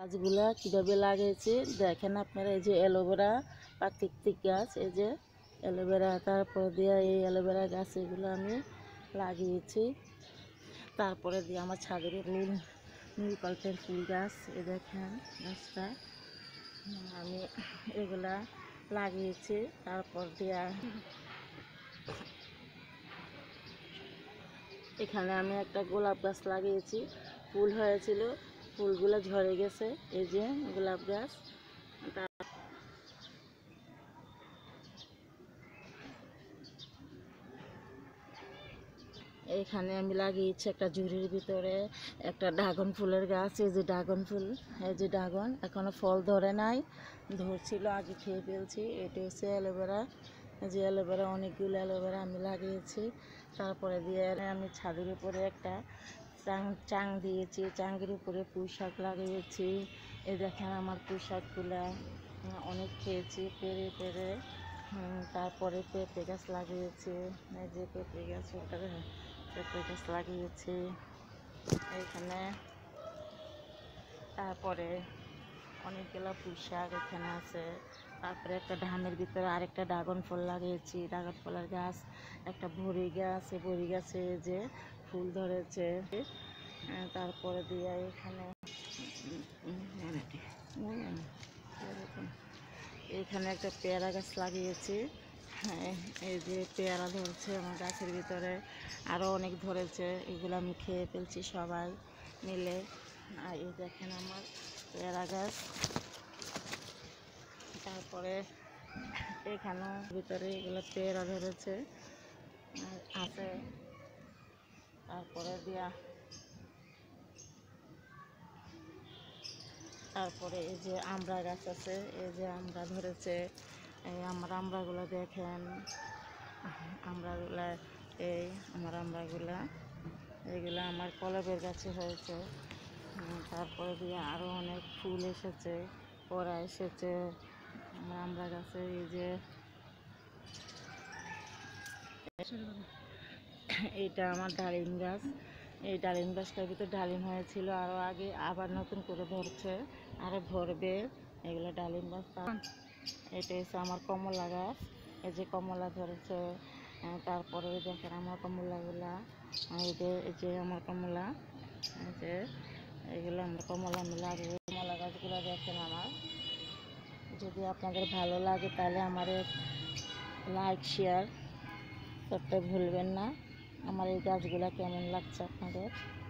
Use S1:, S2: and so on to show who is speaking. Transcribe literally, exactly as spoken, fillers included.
S1: গাছগুলা কীভাবে লাগিয়েছি দেখেন আপনারা। এই যে অ্যালোভেরা প্রাকৃতিক গাছ, এই যে অ্যালোভেরা, তারপর দিয়ে এই অ্যালোভেরা গাছ এগুলো আমি লাগিয়েছি। তারপরে দিয়ে আমার ছাদের নীল নীলকল্পের ফুল গাছ, এ দেখেন গাছটা আমি এগুলা লাগিয়েছি। তারপর দিয়া এখানে আমি একটা গোলাপ গাছ লাগিয়েছি, ফুল হয়েছিল, ফুলগুলো ঝরে গেছে। এই যে গোলাপ গাছ। এখানে আমি লাগিয়েছি একটা ঝুড়ির ভিতরে একটা ড্রাগন ফুলের গাছ। এই যে ড্রাগন ফুল, এই যে ড্রাগন, এখনো ফল ধরে নাই, ধরছিল আগে খেয়ে ফেলছি। এটা হচ্ছে অ্যালোভেরা। এই যে অ্যালোভেরা, অনেকগুলো অ্যালোভেরা আমি লাগিয়েছি। তারপরে দিয়ে আমি ছাদের উপরে একটা চাং চাং দিয়েছি, চাঙ্গের উপরে পুঁই শাক লাগিয়েছি। এই দেখেন আমার পুঁই শাকগুলা অনেক খেয়েছি পেরে পেরে। তারপরে পেঁপে গাছ লাগিয়েছি, এই যে পেঁপে গাছ, ওটা পেঁপে গাছ লাগিয়েছি এইখানে। তারপরে অনেকগুলো পুঁই শাক এখানে আছে। তারপরে একটা ধানের ভিতরে আরেকটা ড্রাগন ফল লাগিয়েছি, ড্রাগন ফলের গাছ। একটা বড়ি গাছ, এই বড়ি গাছে যে ফুল ধরেছে। তারপরে দিয়ে এখানে এখানে একটা পেয়ারা গাছ লাগিয়েছি। এই যে পেয়ারা ধরছে আমার গাছের ভিতরে, আরও অনেক ধরেছে, এগুলো আমি খেয়ে ফেলছি সবাই মিলে। আর এই দেখেন আমার পেয়ারা গাছ। তারপরে এখানেও ভিতরে এগুলো পেয়ারা ধরেছে আছে। তারপরে দিয়া তারপরে এই যে আমড়া গাছ আছে, এই যে আমড়া ধরেছে। এই আমার আমড়াগুলো দেখেন, আমড়াগুলা, এই আমার আমড়াগুলা, এইগুলো আমার কলবের গাছে হয়েছে। তারপরে দিয়ে আরও অনেক ফুল এসেছে, পরা এসেছে আমার আমড়া গাছে। এই যে এইটা আমার ডালিম গাছ, এই ডালিম গাছটার ভিতরে ডালিম হয়েছিল আরও আগে, আবার নতুন করে ধরছে, আরও ধরবে এগুলো ডালিম গাছ। এটা হচ্ছে আমার কমলা গাছ, এই যে কমলা ধরেছে। তারপরে দেখেন আমার কমলাগুলা, এই যে এই যে আমার কমলা, এই যে এগুলো আমার কমলা আমি লাগিয়ে। কমলা গাছগুলো দেখেন আমার। যদি আপনাদের ভালো লাগে তাহলে আমার লাইক শেয়ার করতে ভুলবেন না। আমার এই গাছগুলো কেমন লাগছে আপনাদের।